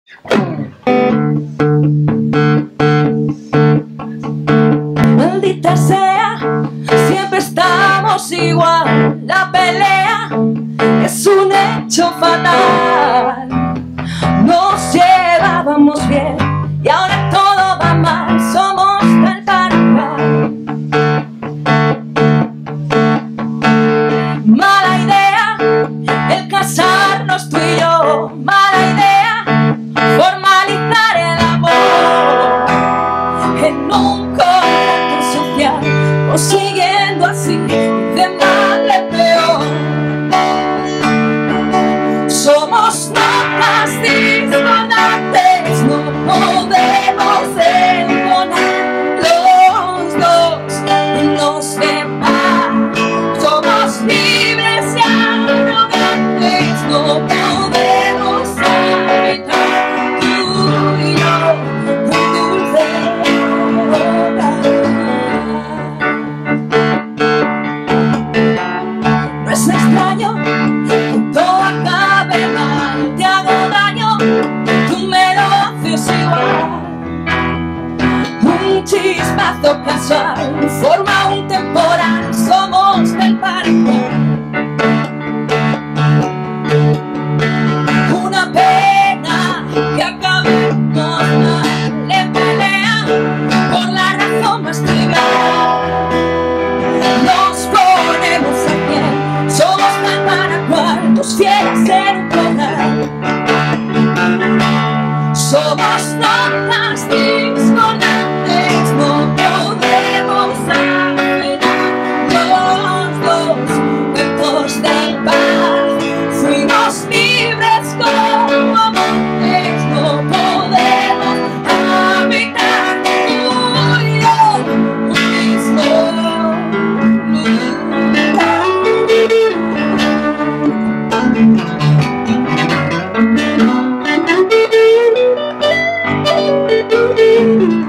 Maldita sea, siempre estamos igual. La pelea es un hecho fatal. Nos llevábamos bien y ahora todo va mal. Somos tal para cual. Mala idea el casarnos tú y yo. Mala idea formalizar el amor en un contrato social, o siguiendo así de mal en peor. Somos notas discordantes, no podemos entonar los dos nos demás. Somos libres y arrogantes, no podemos evitar tú y yo un dulce hogar. No es extraño que todo acabe mal. Te hago daño, tú me lo haces igual. Un chispazo casual forma un temporal. Somos del parque. Una pena que acabemos mal en pelea por la razón más trivial. Nos ponemos a pie, somos tal para cual, dos fieras en un corral. Somos notas discordantes, no podemos afinar los dos cuentos del paz. Fuimos libres como amantes, no podemos habitar tú y yo un mismo lugar.